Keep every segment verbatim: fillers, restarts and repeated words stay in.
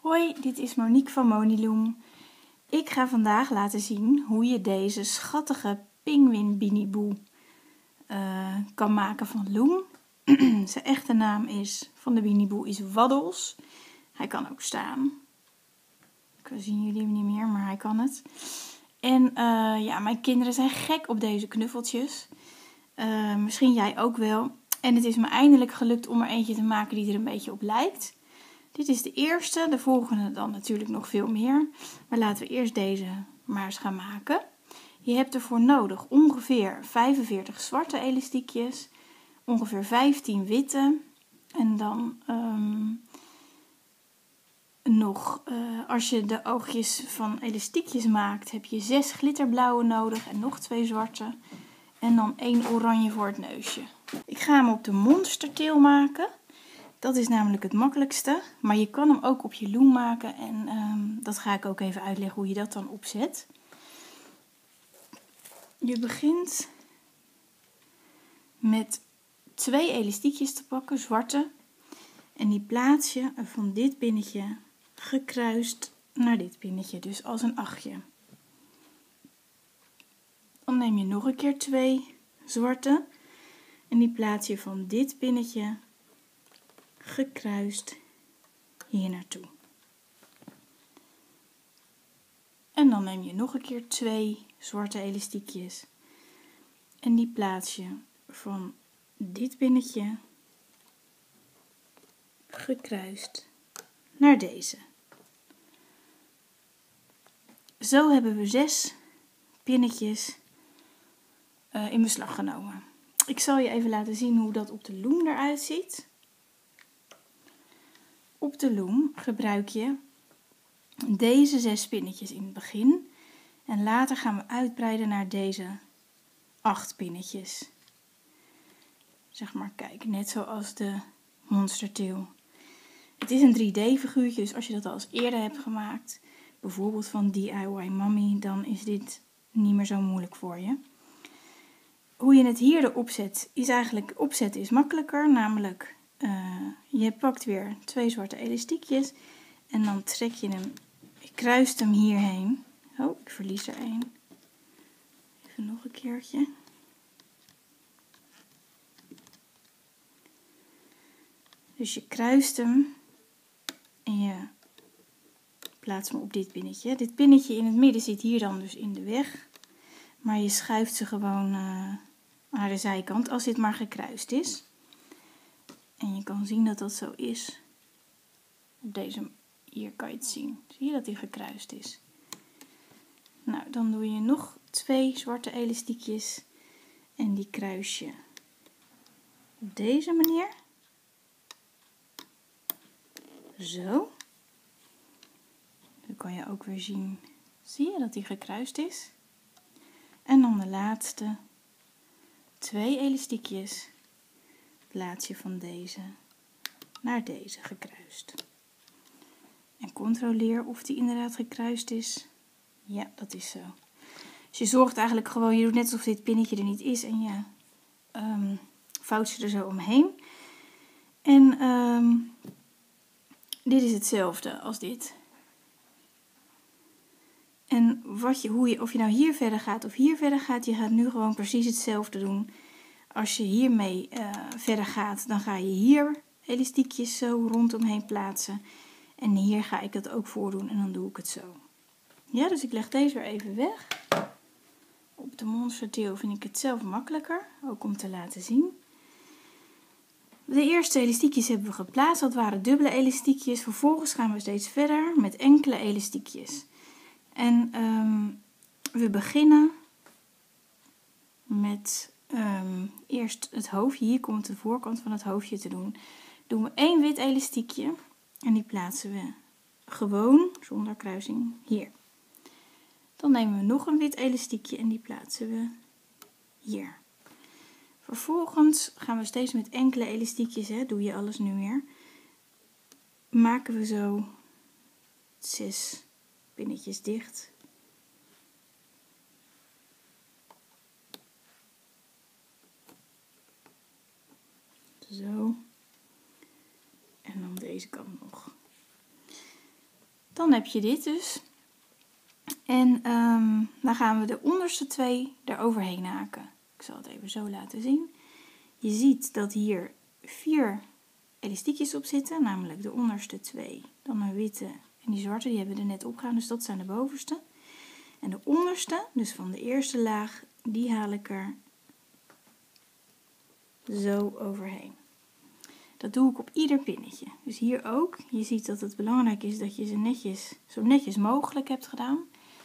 Hoi, dit is Monique van Moniloom. Ik ga vandaag laten zien hoe je deze schattige Penguin Beanie Boo uh, kan maken van Loom. Zijn echte naam is, van de Beanie Boo is Waddles. Hij kan ook staan. Ik zien jullie hem niet meer, maar hij kan het. En uh, ja, mijn kinderen zijn gek op deze knuffeltjes. Uh, misschien jij ook wel. En het is me eindelijk gelukt om er eentje te maken die er een beetje op lijkt. Dit is de eerste, de volgende dan natuurlijk nog veel meer. Maar laten we eerst deze maar eens gaan maken. Je hebt ervoor nodig ongeveer vijfenveertig zwarte elastiekjes, ongeveer vijftien witte. En dan um, nog, uh, als je de oogjes van elastiekjes maakt, heb je zes glitterblauwe nodig en nog twee zwarte. En dan één oranje voor het neusje. Ik ga hem op de monstertail maken. Dat is namelijk het makkelijkste, maar je kan hem ook op je loom maken en um, dat ga ik ook even uitleggen hoe je dat dan opzet. Je begint met twee elastiekjes te pakken, zwarte, en die plaats je van dit pinnetje gekruist naar dit pinnetje, dus als een achtje. Dan neem je nog een keer twee zwarte en die plaats je van dit pinnetje gekruist hier naartoe. En dan neem je nog een keer twee zwarte elastiekjes en die plaats je van dit pinnetje gekruist naar deze. Zo hebben we zes pinnetjes uh, in beslag genomen. Ik zal je even laten zien hoe dat op de loom eruit ziet. Op de loom gebruik je deze zes pinnetjes in het begin en later gaan we uitbreiden naar deze acht pinnetjes. Zeg maar, kijk, net zoals de monstertail. Het is een drie D figuurtje, dus als je dat al eens eerder hebt gemaakt, bijvoorbeeld van D I Y Mommy, dan is dit niet meer zo moeilijk voor je. Hoe je het hier erop zet, is eigenlijk, opzetten is makkelijker, namelijk uh, je pakt weer twee zwarte elastiekjes en dan trek je hem, je kruist hem hierheen. Oh, ik verlies er één. Even nog een keertje. Dus je kruist hem en je plaatst hem op dit pinnetje. Dit pinnetje in het midden zit hier dan dus in de weg, maar je schuift ze gewoon uh, naar de zijkant als dit maar gekruist is. En je kan zien dat dat zo is. Op deze, hier kan je het zien. Zie je dat die gekruist is? Nou, dan doe je nog twee zwarte elastiekjes en die kruis je op deze manier. Zo. Dan kan je ook weer zien, zie je dat die gekruist is? En dan de laatste twee elastiekjes plaats je van deze naar deze gekruist. En controleer of die inderdaad gekruist is. Ja, dat is zo. Dus je zorgt eigenlijk gewoon, je doet net alsof dit pinnetje er niet is en je um, vouwt ze er zo omheen. En um, dit is hetzelfde als dit. En wat je, hoe je, of je nou hier verder gaat of hier verder gaat, je gaat nu gewoon precies hetzelfde doen. Als je hiermee uh, verder gaat, dan ga je hier elastiekjes zo rondomheen plaatsen. En hier ga ik dat ook voordoen en dan doe ik het zo. Ja, dus ik leg deze weer even weg. Op de monstertail vind ik het zelf makkelijker, ook om te laten zien. De eerste elastiekjes hebben we geplaatst, dat waren dubbele elastiekjes. Vervolgens gaan we steeds verder met enkele elastiekjes. En um, we beginnen met um, eerst het hoofdje. Hier komt de voorkant van het hoofdje te doen. Doen we één wit elastiekje en die plaatsen we gewoon zonder kruising hier. Dan nemen we nog een wit elastiekje en die plaatsen we hier. Vervolgens gaan we steeds met enkele elastiekjes, hè, doe je alles nu weer, maken we zo zes pinnetjes dicht. Zo. En dan deze kant nog. Dan heb je dit dus. En um, dan gaan we de onderste twee eroverheen haken. Ik zal het even zo laten zien. Je ziet dat hier vier elastiekjes op zitten, namelijk de onderste twee, dan een witte en die zwarte, die hebben we er net opgehaald, dus dat zijn de bovenste. En de onderste, dus van de eerste laag, die haal ik er zo overheen. Dat doe ik op ieder pinnetje. Dus hier ook. Je ziet dat het belangrijk is dat je ze netjes, zo netjes mogelijk hebt gedaan.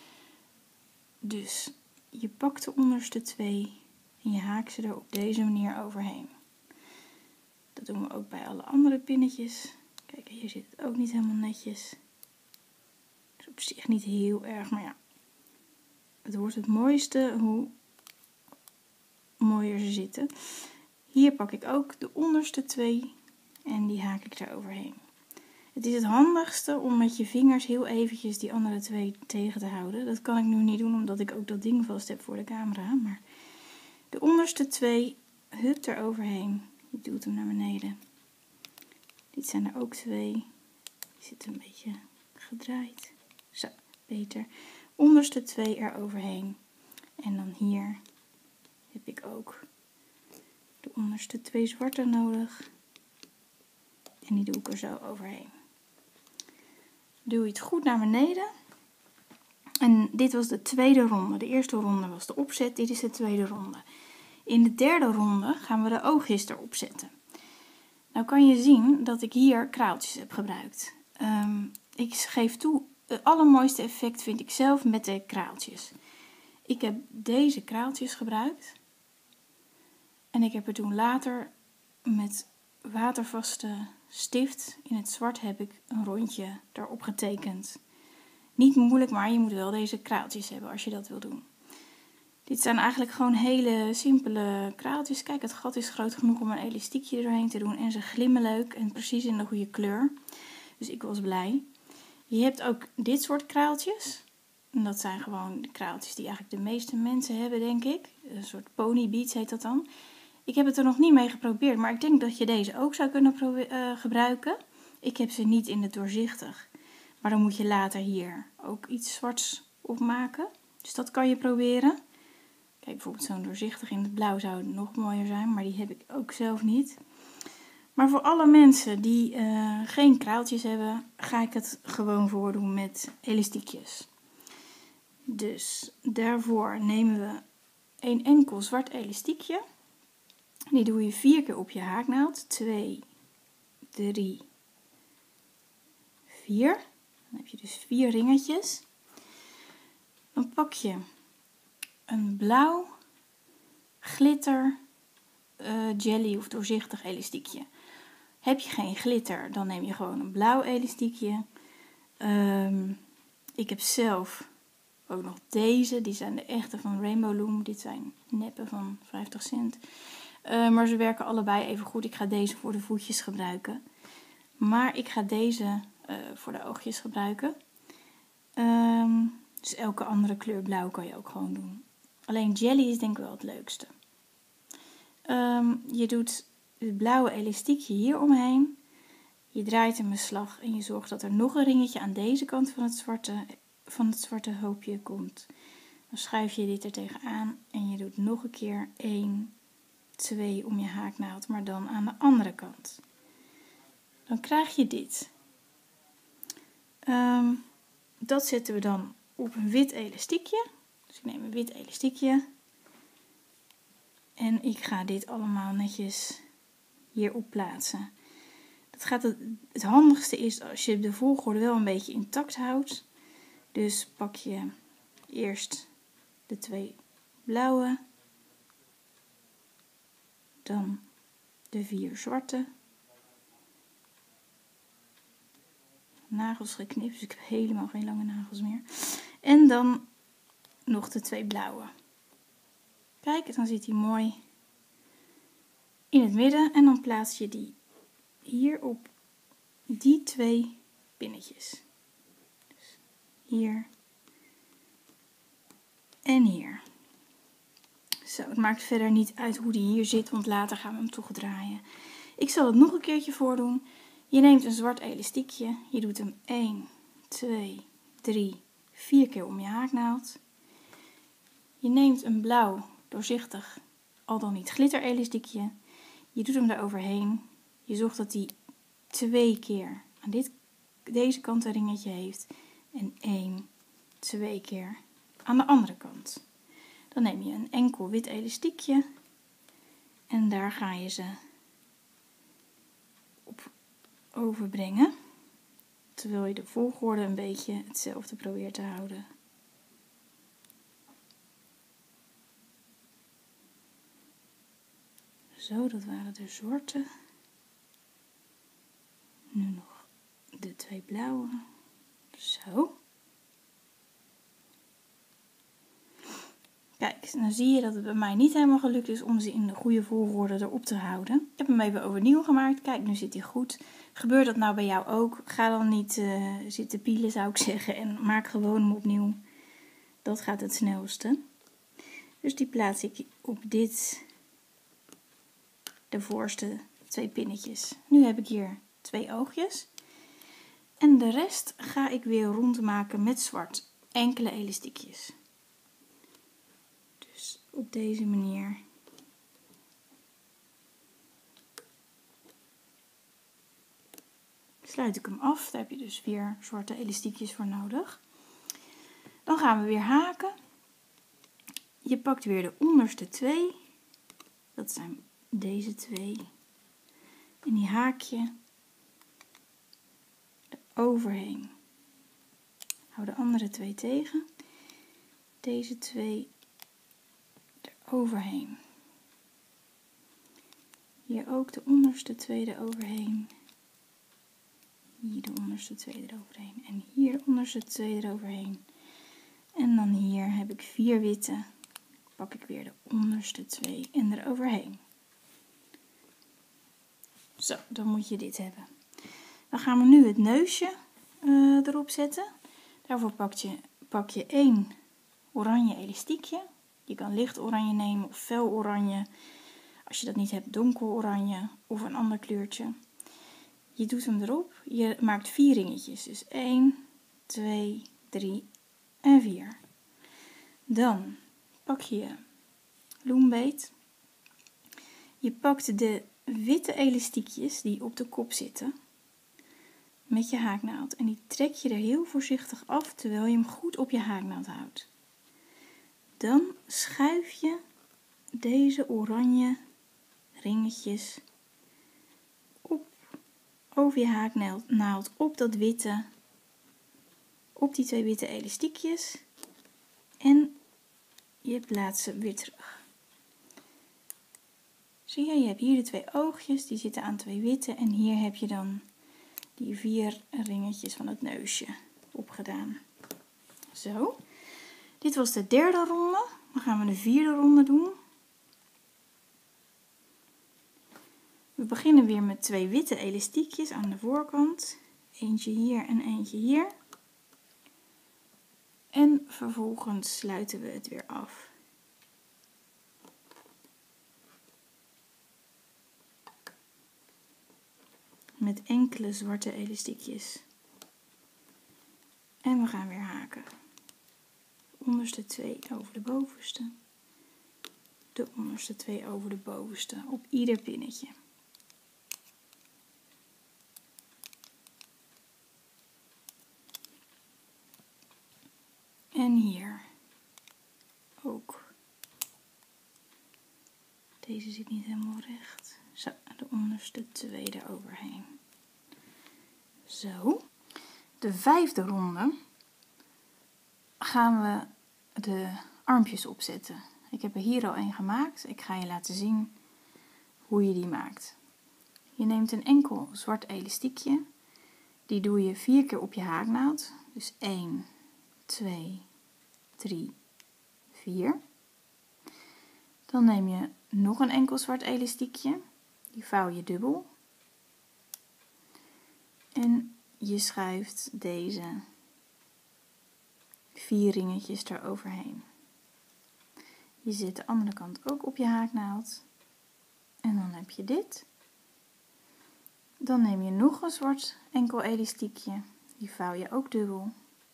Dus je pakt de onderste twee en je haakt ze er op deze manier overheen. Dat doen we ook bij alle andere pinnetjes. Kijk, hier zit het ook niet helemaal netjes. Het is op zich niet heel erg, maar ja. Het wordt het mooiste hoe mooier ze zitten. Hier pak ik ook de onderste twee en die haak ik er overheen. Het is het handigste om met je vingers heel eventjes die andere twee tegen te houden. Dat kan ik nu niet doen omdat ik ook dat ding vast heb voor de camera. Maar de onderste twee, hup er overheen. Je doet hem naar beneden. Dit zijn er ook twee. Die zitten een beetje gedraaid. Zo, beter. Onderste twee er overheen. En dan hier heb ik ook de onderste twee zwarte nodig. En die doe ik er zo overheen. Doe je het goed naar beneden. En dit was de tweede ronde. De eerste ronde was de opzet. Dit is de tweede ronde. In de derde ronde gaan we de oogjes erop zetten. Nou kan je zien dat ik hier kraaltjes heb gebruikt. Um, ik geef toe, het allermooiste effect vind ik zelf met de kraaltjes. Ik heb deze kraaltjes gebruikt. En ik heb er toen later met watervaste stift in het zwart heb ik een rondje erop getekend. Niet moeilijk, maar je moet wel deze kraaltjes hebben als je dat wil doen. Dit zijn eigenlijk gewoon hele simpele kraaltjes. Kijk, het gat is groot genoeg om een elastiekje doorheen te doen. En ze glimmen leuk en precies in de goede kleur. Dus ik was blij. Je hebt ook dit soort kraaltjes. En dat zijn gewoon de kraaltjes die eigenlijk de meeste mensen hebben, denk ik. Een soort pony beads heet dat dan. Ik heb het er nog niet mee geprobeerd, maar ik denk dat je deze ook zou kunnen uh, gebruiken. Ik heb ze niet in het doorzichtig. Maar dan moet je later hier ook iets zwarts op maken. Dus dat kan je proberen. Kijk, bijvoorbeeld zo'n doorzichtig in het blauw zou het nog mooier zijn, maar die heb ik ook zelf niet. Maar voor alle mensen die uh, geen kraaltjes hebben, ga ik het gewoon voordoen met elastiekjes. Dus daarvoor nemen we een enkel zwart elastiekje. Die doe je vier keer op je haaknaald. twee, drie, vier. Dan heb je dus vier ringetjes. Dan pak je een blauw glitter uh, jelly of doorzichtig elastiekje. Heb je geen glitter, dan neem je gewoon een blauw elastiekje. Um, ik heb zelf ook nog deze. Die zijn de echte van Rainbow Loom. Dit zijn neppen van vijftig cent. Uh, maar ze werken allebei even goed. Ik ga deze voor de voetjes gebruiken. Maar ik ga deze uh, voor de oogjes gebruiken. Um, dus elke andere kleur blauw kan je ook gewoon doen. Alleen jelly is denk ik wel het leukste. Um, je doet het blauwe elastiekje hier omheen. Je draait hem een slag en je zorgt dat er nog een ringetje aan deze kant van het zwarte, van het zwarte hoopje komt. Dan schuif je dit er tegenaan en je doet nog een keer één, twee om je haaknaald, maar dan aan de andere kant. Dan krijg je dit. Um, dat zetten we dan op een wit elastiekje. Dus ik neem een wit elastiekje. En ik ga dit allemaal netjes hierop plaatsen. Dat gaat het, het handigste is als je de volgorde wel een beetje intact houdt. Dus pak je eerst de twee blauwe. Dan de vier zwarte. Nagels geknipt, dus ik heb helemaal geen lange nagels meer. En dan nog de twee blauwe. Kijk, dan zit hij mooi in het midden. En dan plaats je die hier op die twee pinnetjes. Dus hier en hier. Zo, het maakt verder niet uit hoe die hier zit, want later gaan we hem toch draaien. Ik zal het nog een keertje voordoen. Je neemt een zwart elastiekje, je doet hem één, twee, drie, vier keer om je haaknaald. Je neemt een blauw, doorzichtig, al dan niet glitterelastiekje. Je doet hem daar overheen. Je zorgt dat hij twee keer aan dit, deze kant een ringetje heeft. En één, twee keer aan de andere kant. Dan neem je een enkel wit elastiekje. En daar ga je ze op overbrengen. Terwijl je de volgorde een beetje hetzelfde probeert te houden. Zo, dat waren de zwarte. Nu nog de twee blauwe. Zo. Kijk, dan zie je dat het bij mij niet helemaal gelukt is om ze in de goede volgorde erop te houden. Ik heb hem even overnieuw gemaakt. Kijk, nu zit hij goed. Gebeurt dat nou bij jou ook? Ga dan niet uh, zitten pielen, zou ik zeggen. En maak gewoon hem opnieuw. Dat gaat het snelste. Dus die plaats ik op dit, de voorste twee pinnetjes. Nu heb ik hier twee oogjes. En de rest ga ik weer rondmaken met zwart. Enkele elastiekjes. Dus op deze manier. Sluit ik hem af. Daar heb je dus vier zwarte elastiekjes voor nodig. Dan gaan we weer haken. Je pakt weer de onderste twee. Dat zijn deze twee. En die haak je overheen. Hou de andere twee tegen. Deze twee eroverheen. Hier ook de onderste twee eroverheen. Hier de onderste twee eroverheen. En hier de onderste twee eroverheen. En dan hier heb ik vier witte. Pak ik weer de onderste twee en eroverheen. Zo, dan moet je dit hebben. Dan gaan we nu het neusje uh, erop zetten. Daarvoor pak je, pak je één oranje elastiekje. Je kan licht oranje nemen of fel oranje. Als je dat niet hebt, donker oranje of een ander kleurtje. Je doet hem erop. Je maakt vier ringetjes. Dus één, twee, drie en vier. Dan pak je loembeet. Je pakt de witte elastiekjes die op de kop zitten met je haaknaald. En die trek je er heel voorzichtig af terwijl je hem goed op je haaknaald houdt. Dan schuif je deze oranje ringetjes op, over je haaknaald op dat witte, op die twee witte elastiekjes en je plaatst ze weer terug. Zie je, je hebt hier de twee oogjes, die zitten aan twee witte en hier heb je dan die vier ringetjes van het neusje opgedaan. Zo, dit was de derde ronde. Dan gaan we de vierde ronde doen. We beginnen weer met twee witte elastiekjes aan de voorkant. Eentje hier en eentje hier. En vervolgens sluiten we het weer af. Met enkele zwarte elastiekjes. En we gaan weer haken. De onderste twee over de bovenste. De onderste twee over de bovenste. Op ieder pinnetje. En hier ook. Deze zit niet helemaal recht. Zo, de onderste twee eroverheen. Zo. De vijfde ronde gaan we de armpjes opzetten. Ik heb er hier al een gemaakt. Ik ga je laten zien hoe je die maakt. Je neemt een enkel zwart elastiekje. Die doe je vier keer op je haaknaald. Dus één, twee, drie, vier. Dan neem je nog een enkel zwart elastiekje. Die vouw je dubbel. En je schuift deze vier ringetjes eroverheen. Je zet de andere kant ook op je haaknaald. En dan heb je dit. Dan neem je nog een zwart enkel elastiekje. Die vouw je ook dubbel.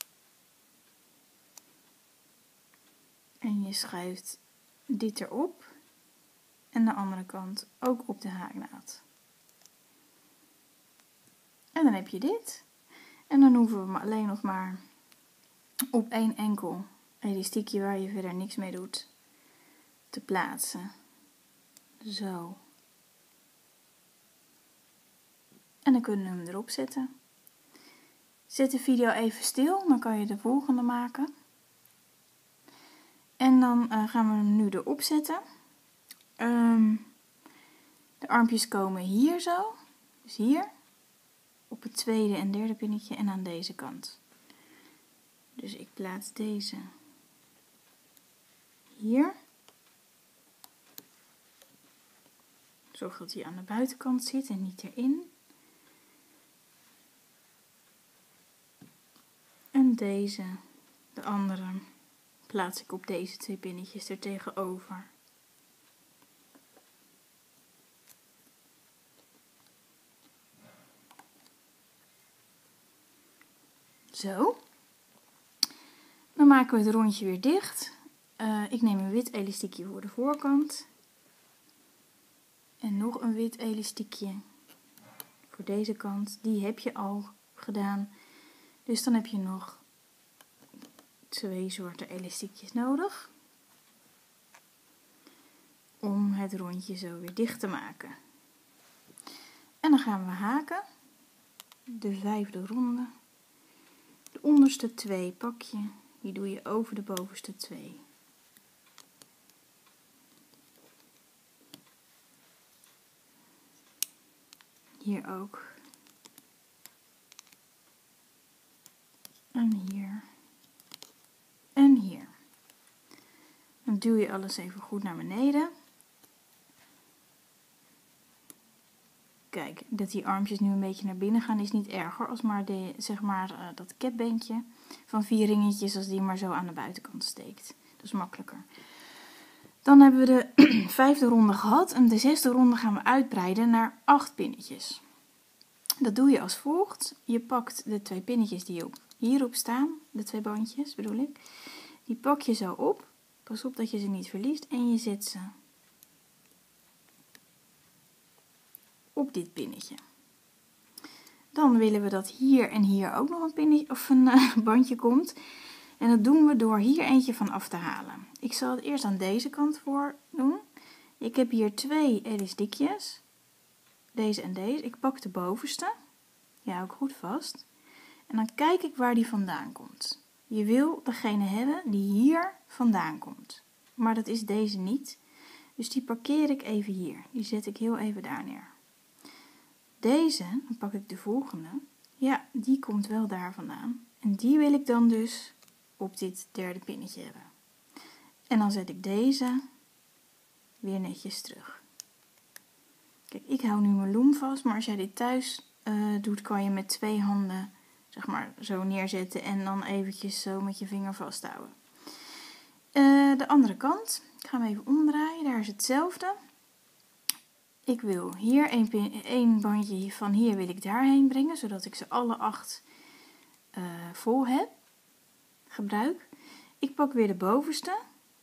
En je schuift dit erop. En de andere kant ook op de haaknaald. En dan heb je dit. En dan hoeven we alleen nog maar op één enkel elastiekje waar je verder niks mee doet te plaatsen. Zo. En dan kunnen we hem erop zetten. Zet de video even stil, dan kan je de volgende maken. En dan uh, gaan we hem nu erop zetten. Um, de armpjes komen hier zo. Dus hier. Op het tweede en derde pinnetje en aan deze kant. Dus ik plaats deze hier. Zorg dat hij aan de buitenkant zit en niet erin. En deze, de andere, plaats ik op deze twee pinnetjes er tegenover. Zo. Dan maken we het rondje weer dicht. Uh, ik neem een wit elastiekje voor de voorkant. En nog een wit elastiekje voor deze kant. Die heb je al gedaan. Dus dan heb je nog twee soorten elastiekjes nodig. Om het rondje zo weer dicht te maken. En dan gaan we haken. De vijfde ronde. De onderste twee pak je. Die doe je over de bovenste twee. Hier ook. En hier. En hier. Dan duw je alles even goed naar beneden. Kijk, dat die armpjes nu een beetje naar binnen gaan is niet erger als maar, de, zeg maar uh, dat capbeentje van vier ringetjes als die maar zo aan de buitenkant steekt. Dat is makkelijker. Dan hebben we de vijfde ronde gehad en de zesde ronde gaan we uitbreiden naar acht pinnetjes. Dat doe je als volgt. Je pakt de twee pinnetjes die op, hierop staan, de twee bandjes bedoel ik, die pak je zo op. Pas op dat je ze niet verliest en je zet ze op dit pinnetje. Dan willen we dat hier en hier ook nog een pinnetje of een uh, bandje komt. En dat doen we door hier eentje van af te halen. Ik zal het eerst aan deze kant voor doen. Ik heb hier twee elastiekjes. Deze en deze. Ik pak de bovenste. Ja, ook goed vast. En dan kijk ik waar die vandaan komt. Je wil degene hebben die hier vandaan komt. Maar dat is deze niet. Dus die parkeer ik even hier. Die zet ik heel even daar neer. Deze, dan pak ik de volgende. Ja, die komt wel daar vandaan. En die wil ik dan dus op dit derde pinnetje hebben. En dan zet ik deze weer netjes terug. Kijk, ik hou nu mijn loom vast, maar als jij dit thuis uh, doet, kan je met twee handen, zeg maar, zo neerzetten en dan eventjes zo met je vinger vasthouden. Uh, de andere kant, ik ga hem even omdraaien, daar is hetzelfde. Ik wil hier een, pin, een bandje van hier wil ik daarheen brengen, zodat ik ze alle acht uh, vol heb. Gebruik. Ik pak weer de bovenste.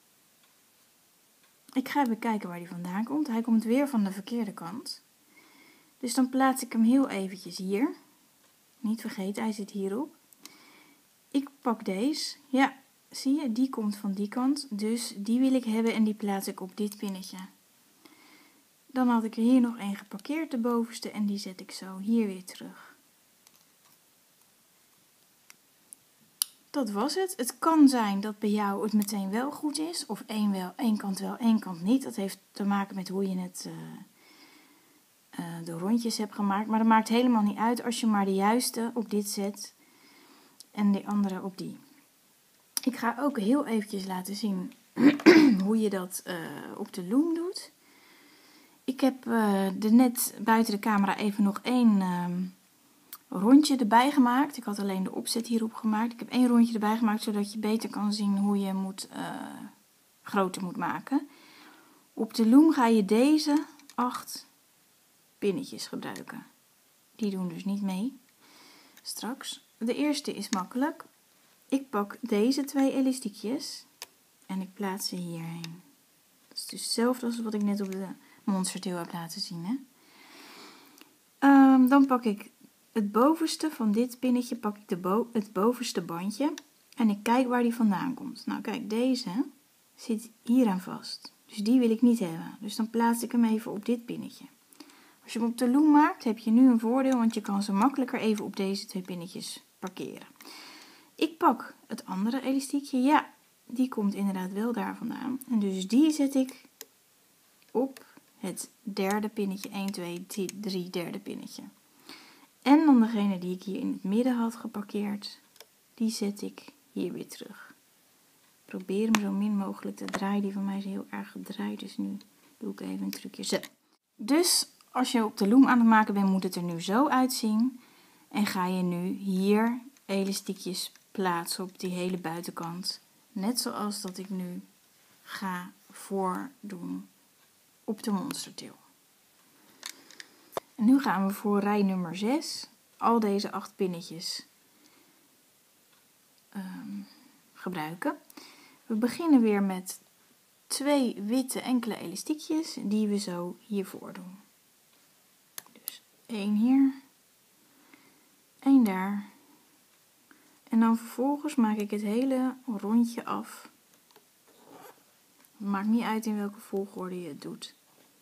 Ik ga even kijken waar die vandaan komt. Hij komt weer van de verkeerde kant. Dus dan plaats ik hem heel eventjes hier. Niet vergeten, hij zit hierop. Ik pak deze. Ja, zie je, die komt van die kant. Dus die wil ik hebben en die plaats ik op dit pinnetje. Dan had ik er hier nog één geparkeerd, de bovenste, en die zet ik zo hier weer terug. Dat was het. Het kan zijn dat bij jou het meteen wel goed is, of één, wel, één kant wel, één kant niet. Dat heeft te maken met hoe je het, uh, uh, de rondjes hebt gemaakt. Maar dat maakt helemaal niet uit als je maar de juiste op dit zet en de andere op die. Ik ga ook heel eventjes laten zien hoe je dat uh, op de loom doet. Ik heb uh, er net buiten de camera even nog één uh, rondje erbij gemaakt. Ik had alleen de opzet hierop gemaakt. Ik heb één rondje erbij gemaakt, zodat je beter kan zien hoe je moet, uh, groter moet maken. Op de loom ga je deze acht pinnetjes gebruiken. Die doen dus niet mee straks. de eerste is makkelijk. Ik pak deze twee elastiekjes en ik plaats ze hierheen. Dat is dus hetzelfde als wat ik net op de monstertail heb laten zien. Hè? Um, dan pak ik het bovenste van dit pinnetje, pak ik de bo het bovenste bandje en ik kijk waar die vandaan komt. Nou kijk, deze zit hier aan vast. Dus die wil ik niet hebben. Dus dan plaats ik hem even op dit pinnetje. Als je hem op de loom maakt, heb je nu een voordeel, want je kan ze makkelijker even op deze twee pinnetjes parkeren. Ik pak het andere elastiekje. Ja, die komt inderdaad wel daar vandaan. En dus die zet ik op het derde pinnetje. een, twee, drie, derde pinnetje. En dan degene die ik hier in het midden had geparkeerd, die zet ik hier weer terug. Probeer hem zo min mogelijk te draaien. Die van mij is heel erg gedraaid, dus nu doe ik even een trucje. Zo. Dus als je op de loom aan het maken bent, moet het er nu zo uitzien. En ga je nu hier elastiekjes plaatsen op die hele buitenkant. Net zoals dat ik nu ga voordoen op de monstertail. En nu gaan we voor rij nummer zes al deze acht pinnetjes um, gebruiken. We beginnen weer met twee witte enkele elastiekjes die we zo hiervoor doen. Dus één hier, één daar. En dan vervolgens maak ik het hele rondje af. Het maakt niet uit in welke volgorde je het doet.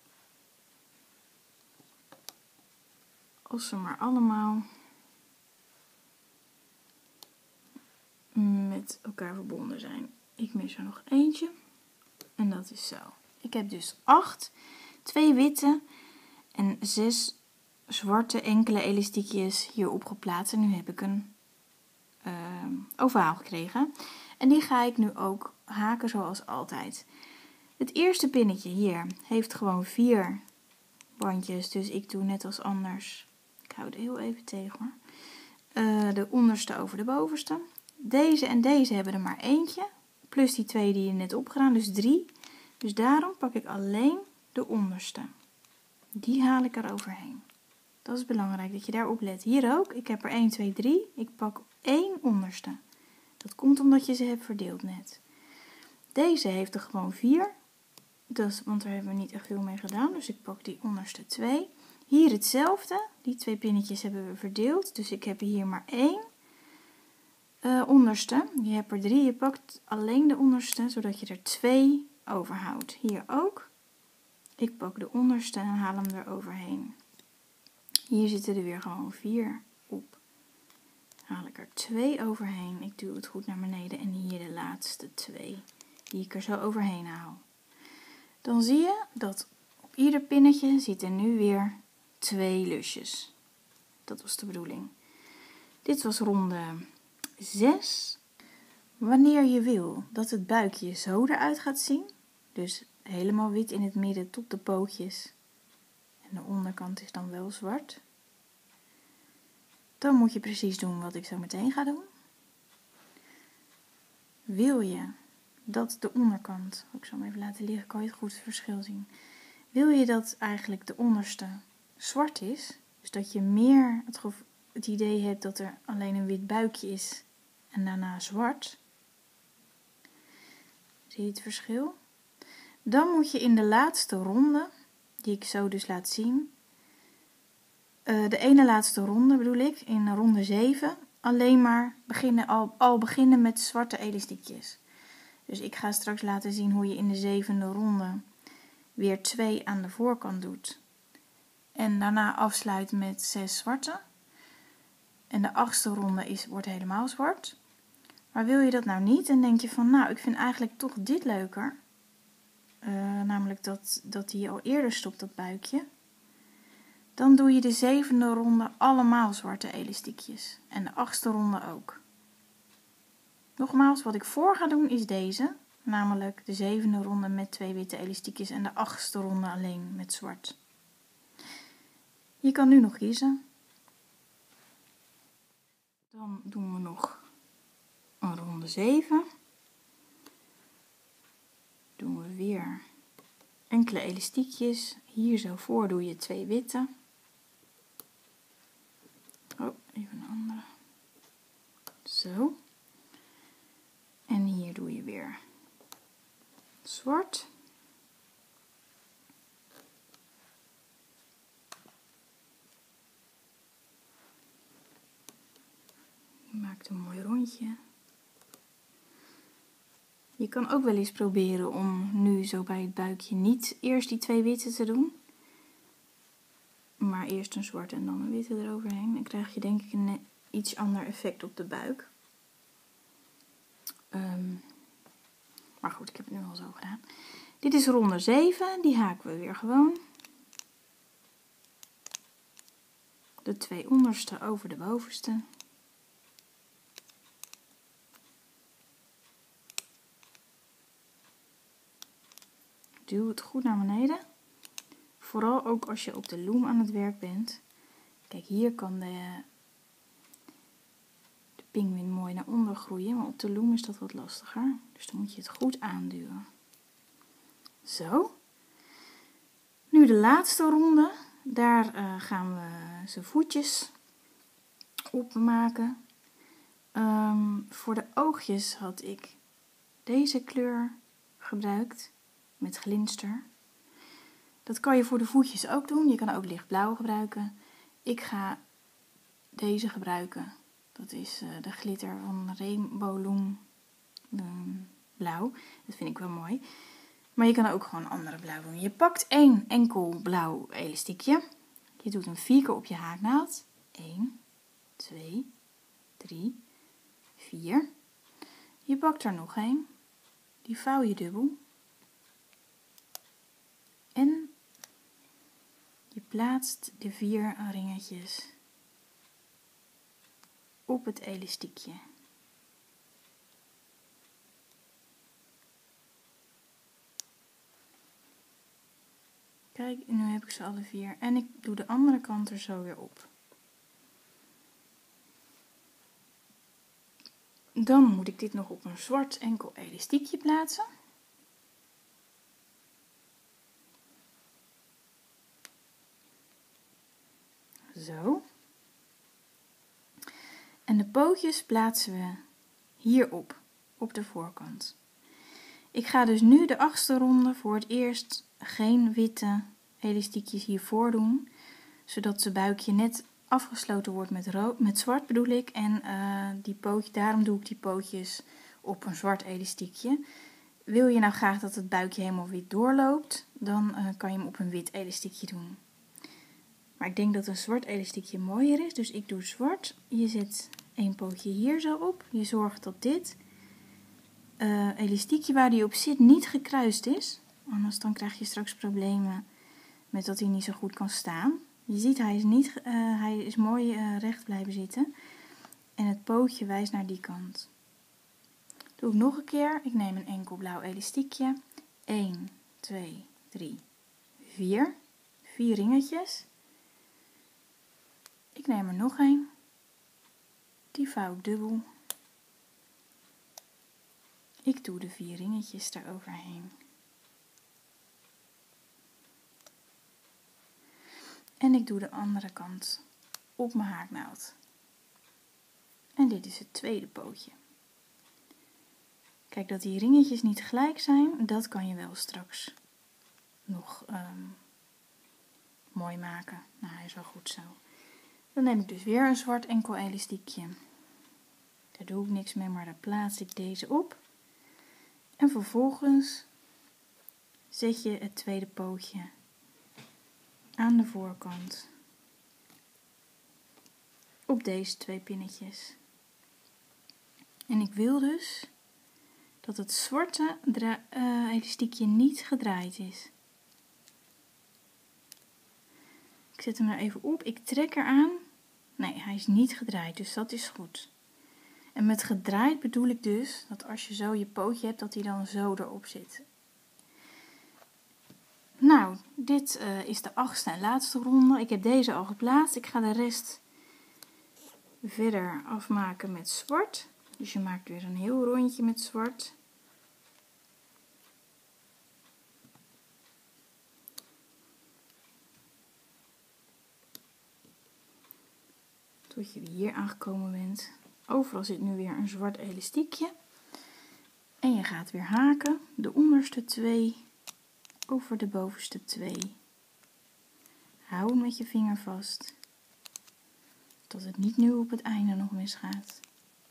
Als ze maar allemaal met elkaar verbonden zijn. Ik mis er nog eentje. En dat is zo. Ik heb dus acht, twee witte en zes zwarte enkele elastiekjes hierop geplaatst. En nu heb ik een uh, ovaal gekregen. En die ga ik nu ook haken zoals altijd. Het eerste pinnetje hier heeft gewoon vier bandjes. Dus ik doe net als anders. Ik hou het heel even tegen hoor. Uh, de onderste over de bovenste. Deze en deze hebben er maar eentje. Plus die twee die je net opgedaan. Dus drie. Dus daarom pak ik alleen de onderste. Die haal ik er overheen. Dat is belangrijk dat je daarop let. Hier ook. Ik heb er één, twee, drie. Ik pak één onderste. Dat komt omdat je ze hebt verdeeld net. Deze heeft er gewoon vier. Dus, want daar hebben we niet echt veel mee gedaan. Dus ik pak die onderste twee. Hier hetzelfde. Die twee pinnetjes hebben we verdeeld. Dus ik heb hier maar één uh, onderste. Je hebt er drie. Je pakt alleen de onderste. Zodat je er twee overhoudt. Hier ook. Ik pak de onderste en haal hem er overheen. Hier zitten er weer gewoon vier op. Haal ik er twee overheen. Ik duw het goed naar beneden. En hier de laatste twee. Die ik er zo overheen haal. Dan zie je dat op ieder pinnetje zitten nu weer twee lusjes. Dat was de bedoeling. Dit was ronde zes. Wanneer je wil dat het buikje zo eruit gaat zien. Dus helemaal wit in het midden tot de pootjes. En de onderkant is dan wel zwart. Dan moet je precies doen wat ik zo meteen ga doen. Wil je dat de onderkant, ik zal hem even laten liggen, kan je het goed het verschil zien. Wil je dat eigenlijk de onderste zwart is, dus dat je meer het, het idee hebt dat er alleen een wit buikje is en daarna zwart. Zie je het verschil? Dan moet je in de laatste ronde, die ik zo dus laat zien, uh, de ene laatste ronde bedoel ik, in ronde zeven, alleen maar beginnen, al, al beginnen met zwarte elastiekjes. Dus ik ga straks laten zien hoe je in de zevende ronde weer twee aan de voorkant doet. En daarna afsluit met zes zwarte. En de achtste ronde is, wordt helemaal zwart. Maar wil je dat nou niet en denk je van, nou, ik vind eigenlijk toch dit leuker. Uh, namelijk dat, dat die al eerder stopt, dat buikje. Dan doe je de zevende ronde allemaal zwarte elastiekjes. En de achtste ronde ook. Nogmaals, wat ik voor ga doen is deze. Namelijk de zevende ronde met twee witte elastiekjes en de achtste ronde alleen met zwart. Je kan nu nog kiezen. Dan doen we nog een ronde zeven. Doen we weer enkele elastiekjes. Hier zo voor doe je twee witte. Oh, even een andere. Zo. En hier doe je weer zwart. Je maakt een mooi rondje. Je kan ook wel eens proberen om nu zo bij het buikje niet eerst die twee witte te doen. Maar eerst een zwarte en dan een witte eroverheen. Dan krijg je denk ik een iets ander effect op de buik. Um, maar goed, ik heb het nu al zo gedaan. Dit is ronde zeven. Die haken we weer gewoon. De twee onderste over de bovenste. Duw het goed naar beneden. Vooral ook als je op de loom aan het werk bent. Kijk, hier kan de, de pinguïn mooi naar onder groeien. Maar op de loom is dat wat lastiger. Dus dan moet je het goed aanduwen. Zo. Nu de laatste ronde. Daar uh, gaan we zijn voetjes op maken. Um, voor de oogjes had ik deze kleur gebruikt. Met glinster. Dat kan je voor de voetjes ook doen. Je kan ook lichtblauw gebruiken. Ik ga deze gebruiken. Dat is uh, de glitter van Rainbow Loom um, blauw. Dat vind ik wel mooi. Maar je kan ook gewoon een andere blauw doen. Je pakt één enkel blauw elastiekje. Je doet een vier keer op je haaknaald. één, twee, drie, vier. Je pakt er nog één. Die vouw je dubbel. En je plaatst de vier ringetjes op het elastiekje. Kijk, nu heb ik ze alle vier. En ik doe de andere kant er zo weer op. Dan moet ik dit nog op een zwart enkel elastiekje plaatsen. Zo. En de pootjes plaatsen we hierop, op de voorkant. Ik ga dus nu de achtste ronde voor het eerst geen witte elastiekjes hiervoor doen, zodat zijn buikje net afgesloten wordt met, rood, met zwart bedoel ik. En uh, die pootje, daarom doe ik die pootjes op een zwart elastiekje. Wil je nou graag dat het buikje helemaal wit doorloopt, dan uh, kan je hem op een wit elastiekje doen. Maar ik denk dat een zwart elastiekje mooier is, dus ik doe zwart. Je zet één pootje hier zo op. Je zorgt dat dit uh, elastiekje waar die op zit niet gekruist is. Anders dan krijg je straks problemen met dat hij niet zo goed kan staan. Je ziet, hij is, niet, uh, hij is mooi uh, recht blijven zitten. En het pootje wijst naar die kant. Doe ik nog een keer. Ik neem een enkel blauw elastiekje. één, twee, drie, vier. vier ringetjes. Ik neem er nog een. Die vouw ik dubbel. Ik doe de vier ringetjes eroverheen. En ik doe de andere kant op mijn haaknaald. En dit is het tweede pootje. Kijk, dat die ringetjes niet gelijk zijn, dat kan je wel straks nog um, mooi maken. Nou, hij is wel goed zo. Dan neem ik dus weer een zwart enkel elastiekje. Daar doe ik niks mee, maar daar plaats ik deze op. En vervolgens zet je het tweede pootje aan de voorkant op deze twee pinnetjes. En ik wil dus dat het zwarte uh, elastiekje niet gedraaid is. Ik zet hem er even op, ik trek eraan. Nee, hij is niet gedraaid, dus dat is goed. En met gedraaid bedoel ik dus dat als je zo je pootje hebt, dat hij dan zo erop zit. Nou, dit uh, is de achtste en laatste ronde. Ik heb deze al geplaatst. Ik ga de rest verder afmaken met zwart. Dus je maakt weer een heel rondje met zwart. Tot je hier aangekomen bent. Overal zit nu weer een zwart elastiekje. En je gaat weer haken. De onderste twee over de bovenste twee. Hou met je vinger vast. Dat het niet nu op het einde nog misgaat.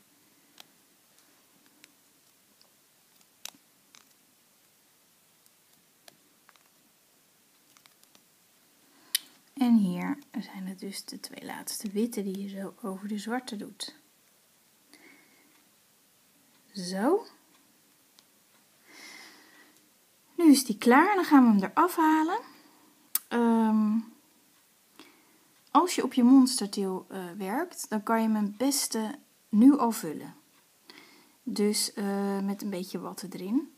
En hier zijn het dus de twee laatste witte die je zo over de zwarte doet. Zo. Nu is die klaar en dan gaan we hem eraf halen. Um, als je op je monsterteel uh, werkt, dan kan je hem het beste nu al vullen. Dus uh, met een beetje watten erin.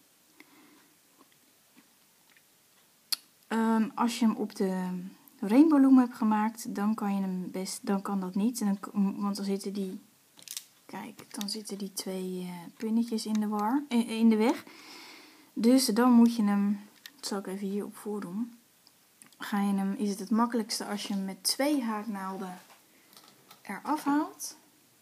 Um, als je hem op de Rainbow Loom hebt gemaakt, dan kan je hem best, dan kan dat niet. En dan, want dan zitten die, kijk, dan zitten die twee uh, pinnetjes in de war, in, in de weg. Dus dan moet je hem, dat zal ik even hierop voordoen. Ga je hem, is het het makkelijkste als je hem met twee haaknaalden eraf haalt.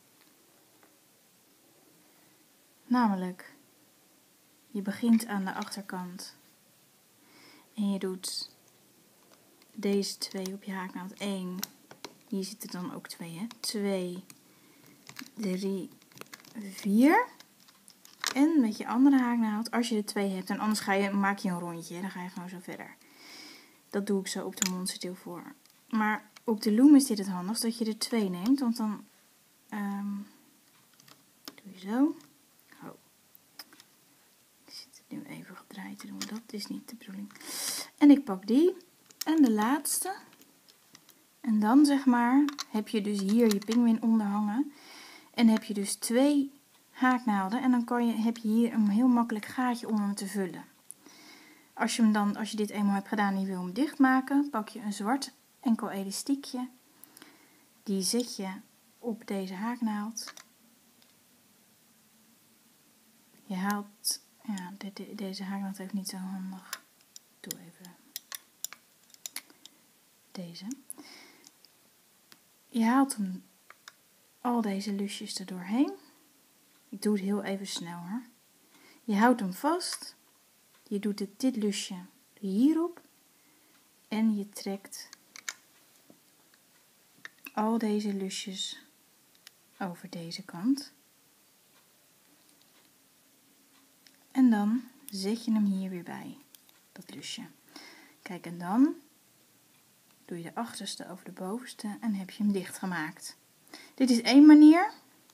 Namelijk, je begint aan de achterkant en je doet deze twee op je haaknaald één. Hier zitten dan ook twee, hè? twee, drie, vier. En met je andere haaknaald, als je er twee hebt, en anders ga je, maak je een rondje, hè? Dan ga je gewoon zo verder. Dat doe ik zo op de monsterteel voor. Maar op de loom is dit het handigst dat je er twee neemt, want dan um, doe je zo. Oh. Ik zit het nu even gedraaid te doen, dat is niet de bedoeling. En ik pak die en de laatste. En dan zeg maar, heb je dus hier je pinguïn onder hangen. En heb je dus twee haaknaalden en dan kan je, heb je hier een heel makkelijk gaatje om hem te vullen. Als je, hem dan, als je dit eenmaal hebt gedaan en je wil hem dichtmaken, pak je een zwart enkel elastiekje. Die zet je op deze haaknaald. Je haalt, ja, de, de, deze haaknaald heeft niet zo handig. Ik doe even deze. Je haalt hem, al deze lusjes er doorheen. Ik doe het heel even snel hoor. Je houdt hem vast. Je doet het, dit lusje hierop. En je trekt al deze lusjes over deze kant. En dan zet je hem hier weer bij. Dat lusje. Kijk, en dan doe je de achterste over de bovenste en heb je hem dicht gemaakt. Dit is één manier.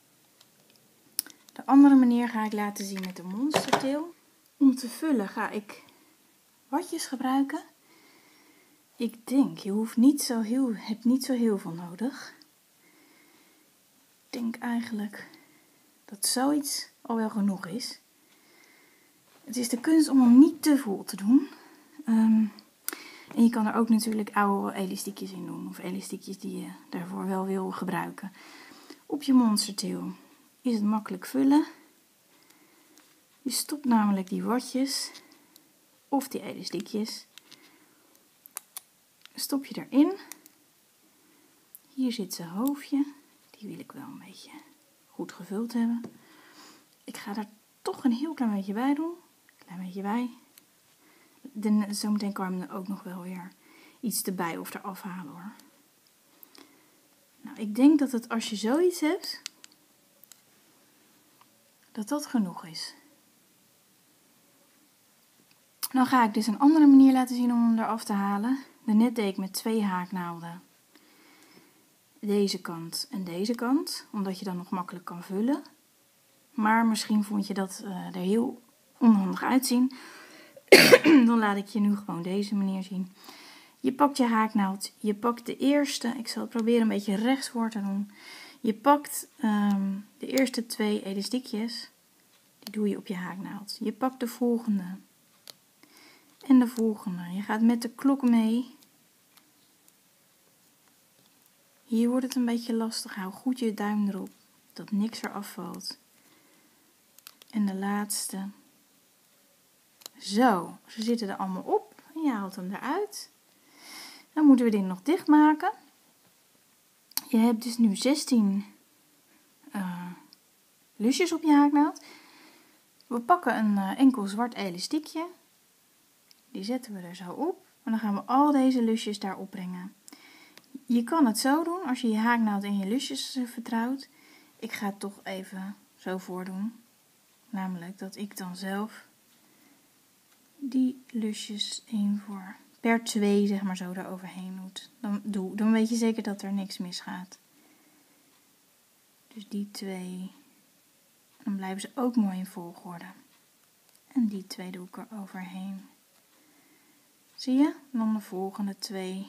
De andere manier ga ik laten zien met de monsterteel. Om te vullen ga ik watjes gebruiken. Ik denk, je hoeft niet zo heel, hebt niet zo heel veel nodig. Ik denk eigenlijk dat zoiets al wel genoeg is. Het is de kunst om hem niet te vol te doen. Um, en je kan er ook natuurlijk oude elastiekjes in doen. Of elastiekjes die je daarvoor wel wil gebruiken. Op je monsterteel is het makkelijk vullen. Je stopt namelijk die watjes of die elastiekjes. Stop je erin. Hier zit zijn hoofdje. Die wil ik wel een beetje goed gevuld hebben. Ik ga er toch een heel klein beetje bij doen. Klein beetje bij. De, zometeen kan je er ook nog wel weer iets erbij of eraf halen hoor. Nou, ik denk dat het als je zoiets hebt, dat dat genoeg is. Dan ga ik dus een andere manier laten zien om hem eraf te halen. Daarnet deed ik met twee haaknaalden deze kant en deze kant, omdat je dan nog makkelijk kan vullen. Maar misschien vond je dat uh, er heel onhandig uitzien. Dan laat ik je nu gewoon deze manier zien. Je pakt je haaknaald, je pakt de eerste, ik zal het proberen een beetje rechtsvoor te doen. Je pakt um, de eerste twee elastiekjes, die doe je op je haaknaald. Je pakt de volgende en de volgende. Je gaat met de klok mee. Hier wordt het een beetje lastig, hou goed je duim erop, dat niks eraf valt. En de laatste. Zo, ze zitten er allemaal op en je haalt hem eruit. Dan moeten we dit nog dicht maken. Je hebt dus nu zestien uh, lusjes op je haaknaald. We pakken een uh, enkel zwart elastiekje. Die zetten we er zo op. En dan gaan we al deze lusjes daar opbrengen. Je kan het zo doen als je je haaknaald en je lusjes uh, vertrouwt. Ik ga het toch even zo voordoen. Namelijk dat ik dan zelf die lusjes één voor per twee zeg maar zo eroverheen doet. Dan, doe. Dan weet je zeker dat er niks misgaat. Dus die twee. Dan blijven ze ook mooi in volgorde. En die twee doe ik er overheen. Zie je? Dan de volgende twee.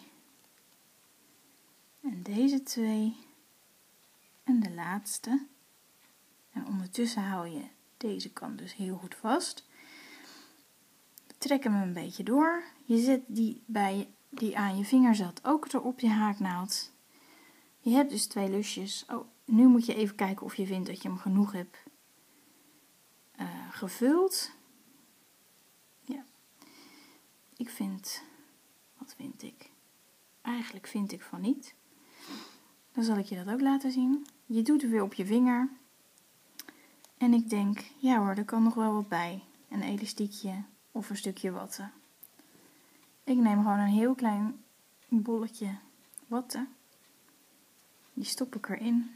En deze twee. En de laatste. En ondertussen hou je deze kant dus heel goed vast. Trek hem een beetje door. Je zet die, bij, die aan je vinger zat ook er op je haaknaald. Je hebt dus twee lusjes. Oh, nu moet je even kijken of je vindt dat je hem genoeg hebt uh, gevuld. Ja. Ik vind... Wat vind ik? Eigenlijk vind ik van niet. Dan zal ik je dat ook laten zien. Je doet het weer op je vinger. En ik denk, ja hoor, er kan nog wel wat bij. Een elastiekje of een stukje watten. Ik neem gewoon een heel klein bolletje watten. Die stop ik erin.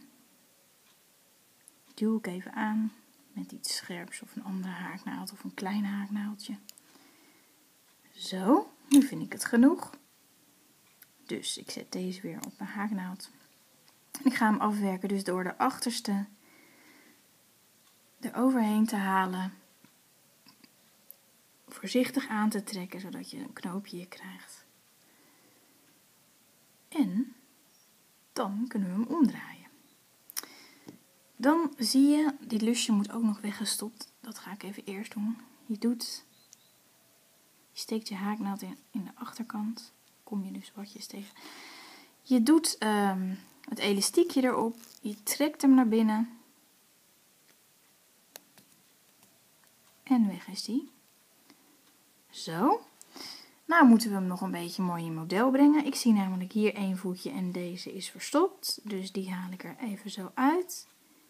Duw ik even aan met iets scherps of een andere haaknaald of een klein haaknaaldje. Zo, nu vind ik het genoeg. Dus ik zet deze weer op mijn haaknaald. Ik ga hem afwerken dus door de achterste er overheen te halen. Voorzichtig aan te trekken zodat je een knoopje hier krijgt. En dan kunnen we hem omdraaien. Dan zie je, dit lusje moet ook nog weggestopt. Dat ga ik even eerst doen. Je doet, je steekt je haaknaald in, in de achterkant. Kom je dus watjes tegen. Je doet um, het elastiekje erop. Je trekt hem naar binnen. En weg is die. Zo. Nou moeten we hem nog een beetje mooi in model brengen. Ik zie namelijk hier één voetje en deze is verstopt. Dus die haal ik er even zo uit.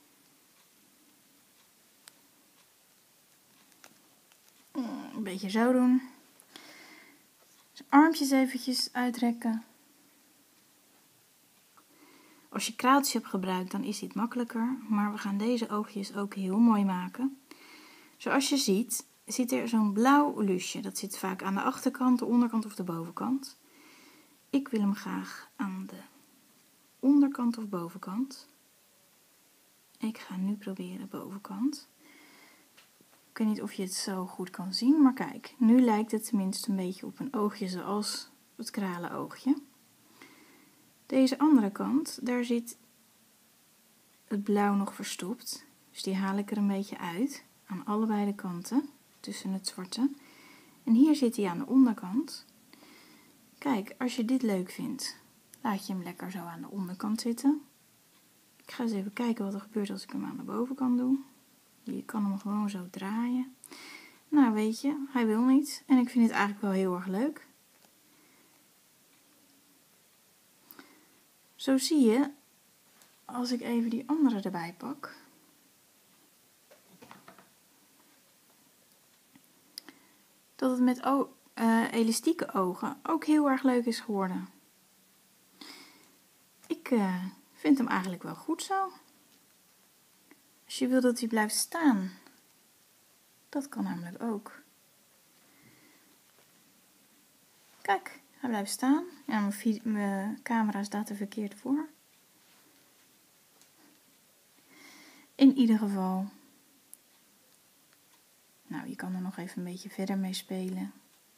Een beetje zo doen. Dus armpjes eventjes uitrekken. Als je kraaltjes hebt gebruikt, dan is dit makkelijker. Maar we gaan deze oogjes ook heel mooi maken. Zoals je ziet, zit er zo'n blauw lusje. Dat zit vaak aan de achterkant, de onderkant of de bovenkant. Ik wil hem graag aan de onderkant of bovenkant. Ik ga nu proberen bovenkant. Ik weet niet of je het zo goed kan zien, maar kijk, nu lijkt het tenminste een beetje op een oogje zoals het kralenoogje. Deze andere kant, daar zit het blauw nog verstopt. Dus die haal ik er een beetje uit, aan allebei de kanten, tussen het zwarte. En hier zit hij aan de onderkant. Kijk, als je dit leuk vindt, laat je hem lekker zo aan de onderkant zitten. Ik ga eens even kijken wat er gebeurt als ik hem aan de bovenkant doe. Je kan hem gewoon zo draaien. Nou weet je, hij wil niet. En ik vind het eigenlijk wel heel erg leuk. Zo zie je, als ik even die andere erbij pak. Dat het met o uh, elastieke ogen ook heel erg leuk is geworden. Ik uh, vind hem eigenlijk wel goed zo. Als je wil dat hij blijft staan, dat kan namelijk ook. Kijk, hij blijft staan. Ja, mijn, mijn camera staat er verkeerd voor. In ieder geval. Nou, je kan er nog even een beetje verder mee spelen.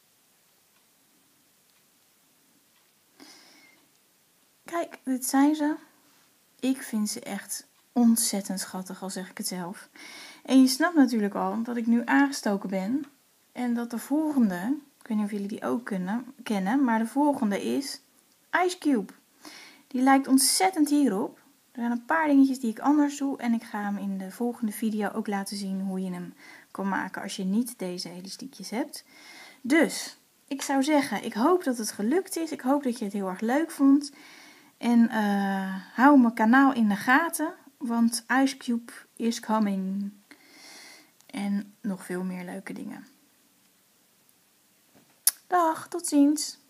Kijk, dit zijn ze. Ik vind ze echt ontzettend schattig, al zeg ik het zelf. En je snapt natuurlijk al dat ik nu aangestoken ben. En dat de volgende, ik weet niet of jullie die ook kunnen, kennen, maar de volgende is Ice Cube. Die lijkt ontzettend hierop. Er zijn een paar dingetjes die ik anders doe. En ik ga hem in de volgende video ook laten zien hoe je hem kan maken als je niet deze elastiekjes hebt. Dus, ik zou zeggen, ik hoop dat het gelukt is. Ik hoop dat je het heel erg leuk vond. En uh, hou mijn kanaal in de gaten. want Ice Cube is coming. En nog veel meer leuke dingen. Dag, tot ziens!